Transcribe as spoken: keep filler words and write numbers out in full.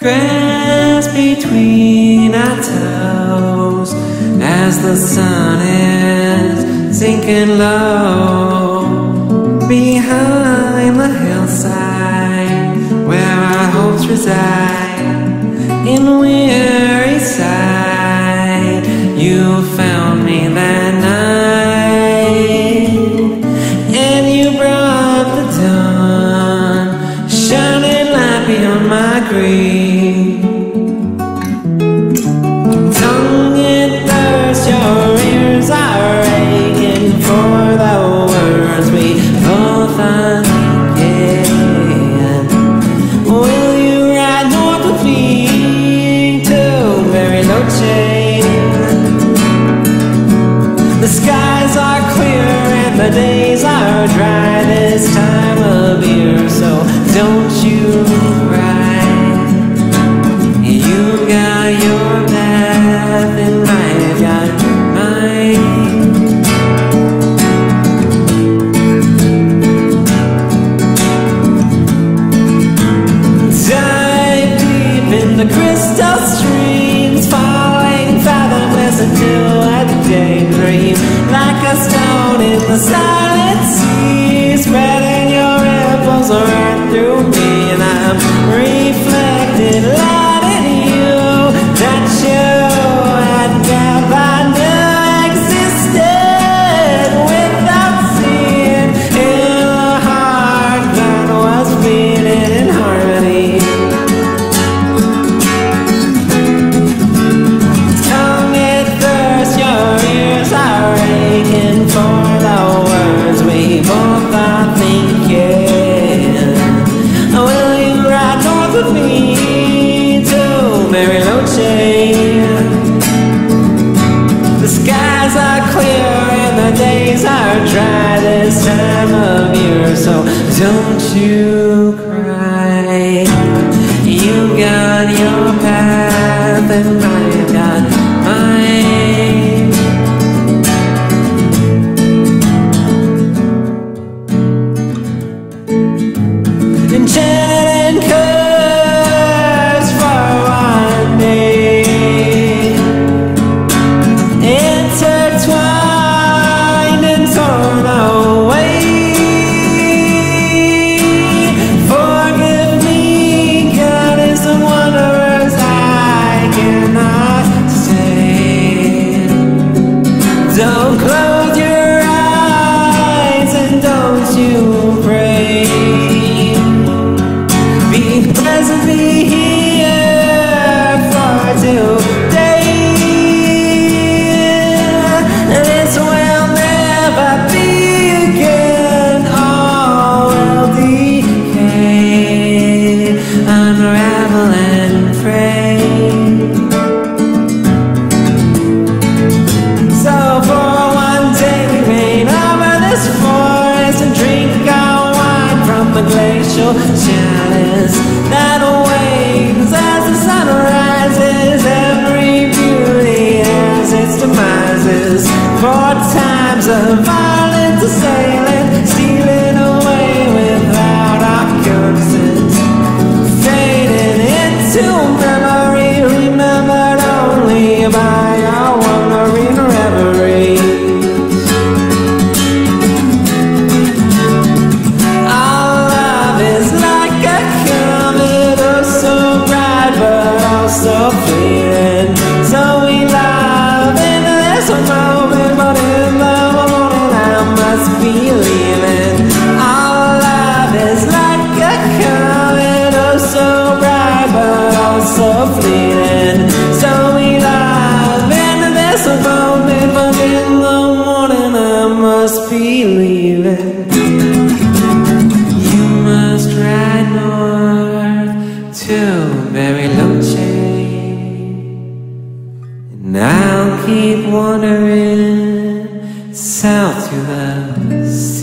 grass between our toes as the sun is sinking low behind the hillside where our hopes reside. In weary sight, you found me that night, and you brought the dawn, shining light beyond my grief. Tongue and thirst, your ears are aching for the words we both are thinking. Will you ride north with me to Bariloche? The skies are clear and the days are dry this time of year, so don't you cry. You got your path and I've got mine. Dive deep in the crystal streams, falling fathomless until I daydream, like a stone in the silent sea, spreading your ripples right through me, and I'm reflected light in you that you had never knew existed, without seeing in a heart that was beating in harmony. Tongue and thirst, your ears are aching for the words we both are thinking. Will you ride north with me to Bariloche? The skies are clear and the days are dry this time of year, so don't you cry. You got your path and I've got mine. Enchanted and cursed for one day, intertwined and torn away. Forgive me, goddess of wanderers, I cannot say. Don't close your eyes and don't you pray. Be present, be here for today. This will never be again, all will decay, unravel and fray. So for one day we reign over this forest and drink our wine from the glacial chalice that awaits as the sun rises. Every beauty has its demises, for times of violent assailant, stealing away without our consent, fading into memory, remembered only by our wandering reverie. Our love is like a comet, oh so bright but also fleeting. So we love in this moment, but in the morning I must be leaving. Our love is like a comet, oh so bright but also fleeting. So we love in this moment, but in the morning I must be leaving. You must ride north to Bariloche, and I'll keep wandering south to the